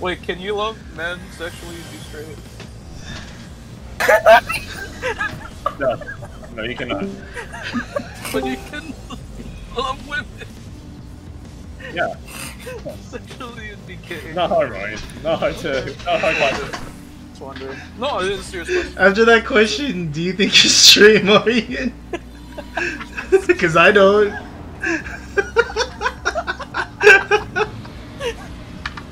Wait, can you love men sexually and be straight? No. No, you cannot. But you can love women Yeah. sexually and be gay. No, Ryan. No, to... No, Ryan. Just wondering. No, it is a serious question. After that question, do you think you're straight, Morgan? Because I don't.